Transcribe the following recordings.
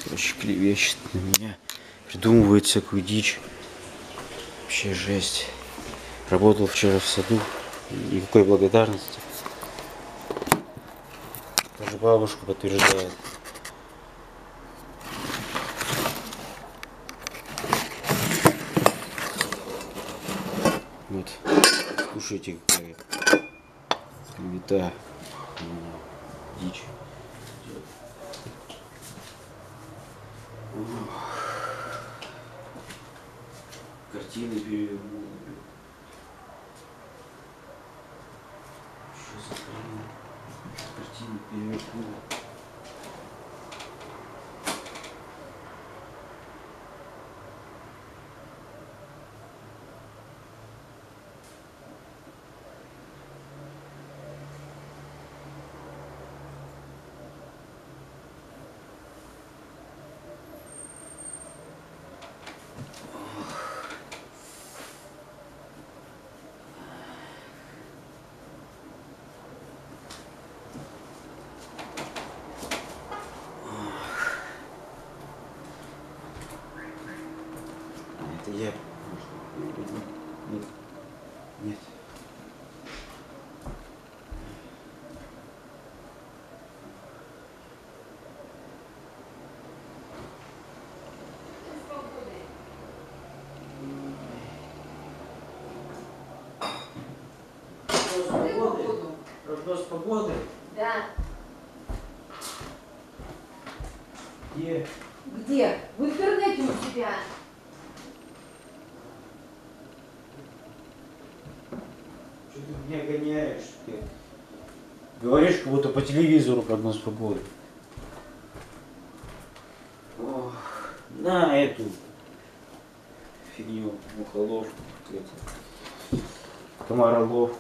Короче, клевещет на меня. Придумывает всякую дичь. Вообще жесть. Работал вчера в саду. Никакой благодарности. Даже бабушка подтверждает. Вот. Слушайте, какая клевета. Дичь. Картины перевернул. Что за хрень? Картины перевернул. Это я. Нет. Нет. Прогноз погоды? Да. Где? Где? В интернете у тебя. Что ты меня гоняешь? Ты говоришь, как будто по телевизору прогноз погоды. Ох, на эту фигню, мухоловку, комароловку.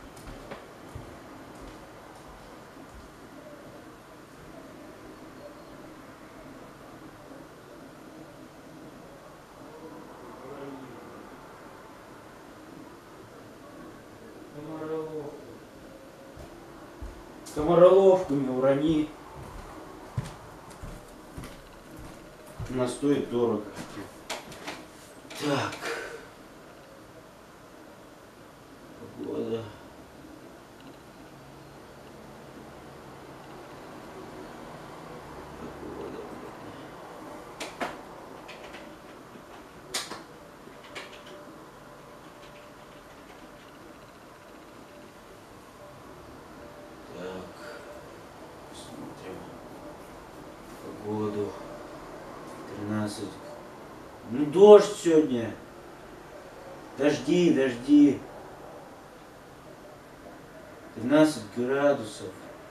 Комароловку не урони. Она стоит дорого. Так. Погода. Погоду 13. Ну дождь сегодня. Дожди. 13 градусов.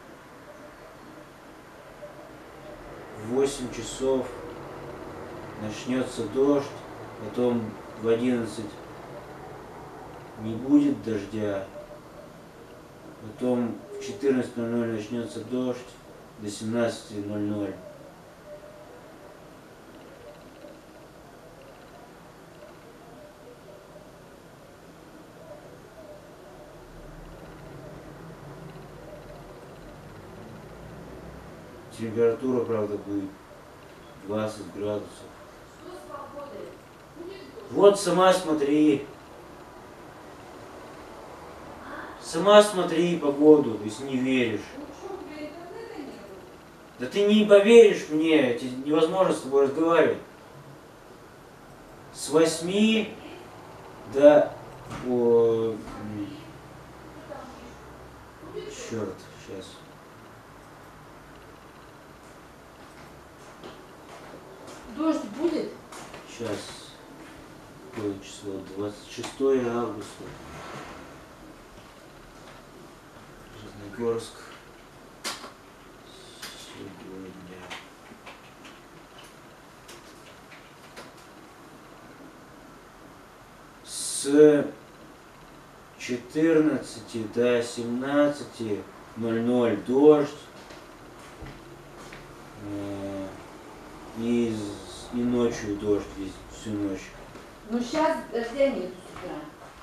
В 8 часов начнется дождь. Потом в 11 не будет дождя. Потом в 14:00 начнется дождь до 17:00. Температура, правда, будет 20 градусов. Вот сама смотри. Сама смотри погоду, если не веришь. Да ты не поверишь мне, невозможно с тобой разговаривать. С 8 до... Черт, сейчас. Дождь будет? Сейчас. Какое число? 26 августа. Железногорск. Сегодня. С 14 до 17:00 дождь. И ночью дождь всю ночь. Ну сейчас дождя нет с утра.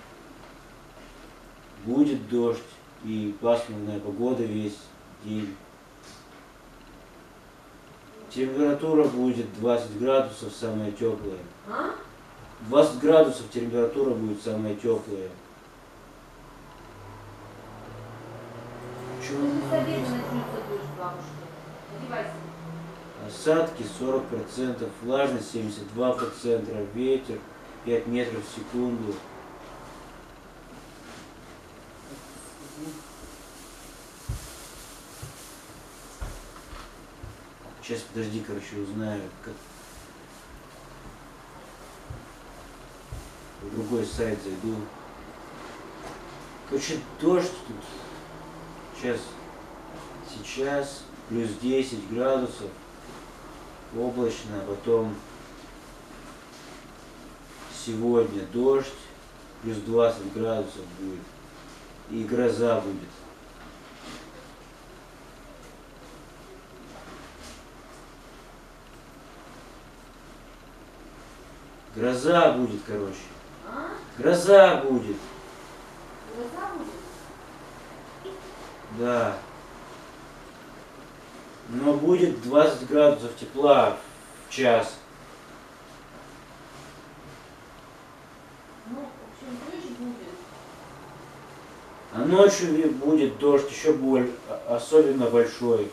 Будет дождь и пасмурная погода весь день. Температура будет 20 градусов, самая теплая. А? 20 градусов температура будет самая теплая. Чего После надо? обеда начнется дождь, бабушка. Одевайся. Осадки 40%, влажность 72%, ветер 5 метров в секунду. Сейчас, подожди, короче, узнаю, как... В другой сайт зайду. Короче, дождь тут. Сейчас плюс 10 градусов. Облачно, потом сегодня дождь, плюс 20 градусов будет. И гроза будет. Гроза будет, короче. А? Гроза будет. Гроза будет? Да. Но будет 20 градусов тепла в час. Ну, в общем, дождь будет. А ночью будет дождь еще более, особенно большой.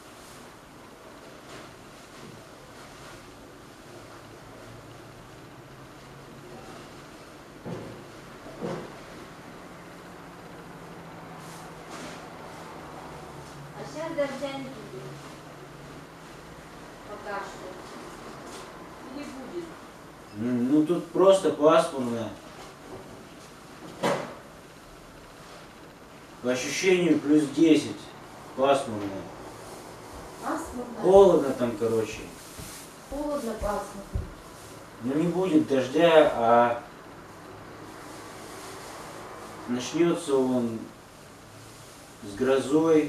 А сейчас дождя не будет. Пока что. Или будет. Ну тут просто пасмурно. По ощущению плюс 10. Пасмурно. Пасмурно. Холодно там, короче. Холодно, пасмурно. Но не будет дождя, а начнется он с грозой.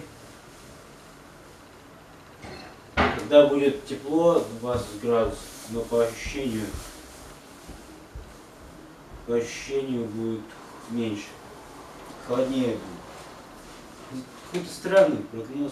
Когда будет тепло, 20 градусов, но по ощущению будет меньше. Холоднее будет. Какой-то странный прогноз.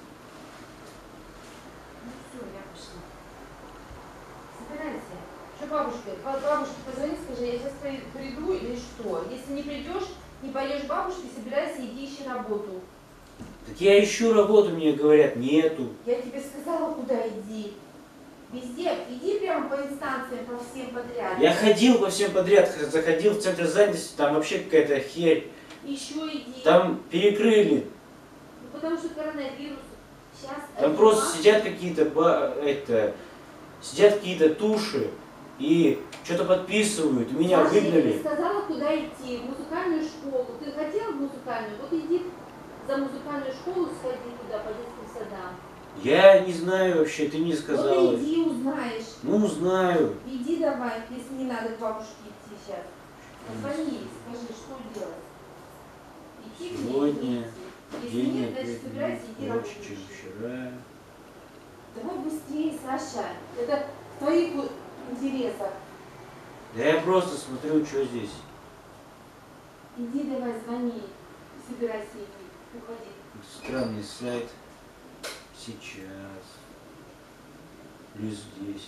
Ну все, я пошла. Собирайся. Что бабушке позвони, скажи, я сейчас приду или что? Если не придешь, не поешь бабушке, собирайся, иди ищи работу. Так я ищу работу, мне говорят, нету. Я тебе сказала, куда иди. Везде, иди прямо по инстанциям, по всем подряд. Я ходил по всем подряд, заходил в центр занятости, там вообще какая-то херь. Еще иди. Там перекрыли. Ну, потому что коронавирус. Сейчас. Там просто сидят какие-то сидят какие-то туши и что-то подписывают. Меня Саша, я тебе выгнали. сказала, куда идти. В музыкальную школу. Ты хотела в музыкальную? Вот иди за музыкальную школу, сходи туда, по детским садам. Я не знаю вообще, ты мне сказала. Вот иди, узнаешь. Ну, знаю. Иди давай, если не надо к бабушке идти сейчас. Позвони ей, скажи, что делать. Идти к ней, Сегодня не идти. Если день нет, значит опять собирайся, иди короче, работать. чем вчера. Давай быстрее, Саша. Это в твоих интересах. Да я просто смотрю, что здесь. Иди давай, звони. Собирайся, иди. Уходи. Странный сайт. Сейчас. Плюс 10.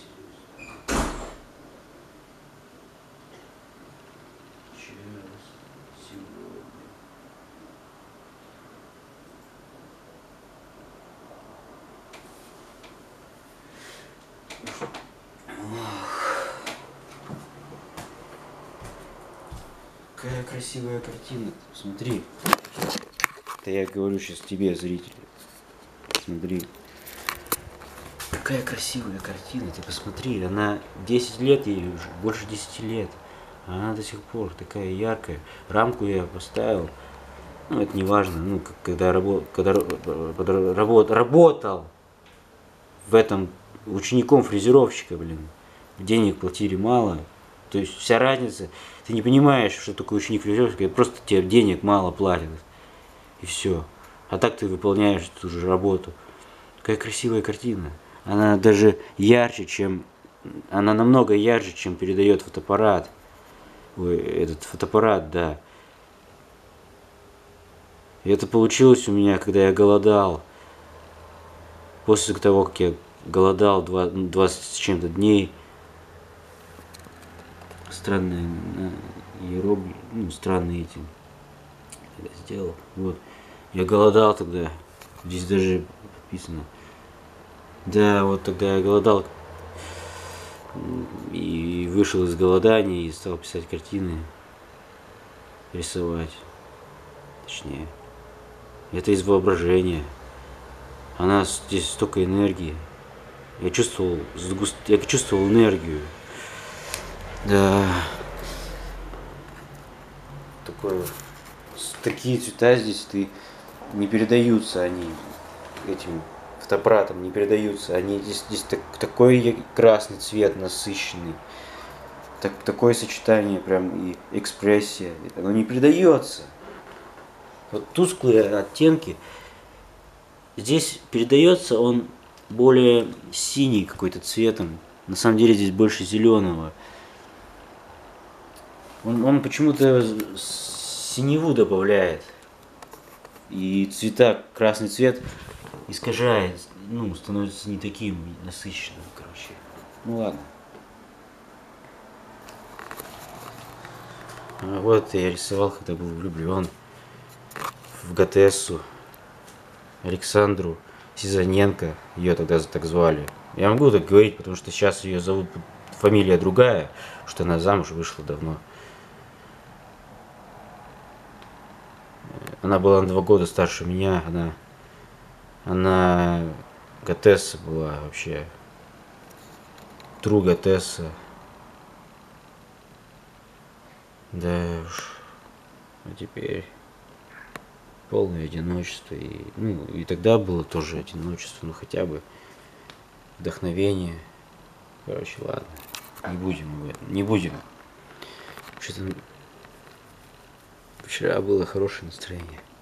Сейчас. Сегодня. Какая красивая картина. Смотри. Это я говорю сейчас тебе, зрители. Смотри. Какая красивая картина, ты посмотри. Она 10 лет ей уже, больше 10 лет. А она до сих пор такая яркая. Рамку я поставил. Ну, это не важно. Ну, когда работал в этом учеником фрезеровщика, блин. Денег платили мало. То есть вся разница. Ты не понимаешь, что такое ученик фрезеровщика. Это просто тебе денег мало платят. И все. А так ты выполняешь эту же работу. Какая красивая картина. Она даже ярче, чем... Она намного ярче, чем передает фотоаппарат. Ой, этот фотоаппарат, да. И это получилось у меня, когда я голодал. После того, как я голодал 20 с чем-то дней. Странные иероглифы, ну, странные эти я сделал. Вот. Я голодал тогда. Здесь даже написано. Да, вот тогда я голодал. И вышел из голодания и стал писать картины. Рисовать. Точнее. Это из воображения. Здесь столько энергии. Я чувствовал энергию. Да. Такие цвета здесь не передаются они этим фотоаппаратом, не передаются. Они здесь такой красный цвет насыщенный. Такое сочетание прям и экспрессия. Оно не передается. Вот тусклые оттенки. Здесь передается он более синий какой-то цветом. На самом деле здесь больше зеленого. Он почему-то синеву добавляет. И красный цвет искажает, становится не таким насыщенным, короче. Ну ладно. Вот я рисовал, когда был влюблен в Готессу, Александру Сизаненко, ее тогда так звали. Я могу так говорить, потому что сейчас ее зовут, фамилия другая, что она замуж вышла давно. Она была на 2 года старше меня, она Готесса была вообще, true Готесса. Да уж, а теперь полное одиночество. И тогда было тоже одиночество, но хотя бы вдохновение. Короче, ладно, не будем об этом, не будем. Что-то вчера было хорошее настроение.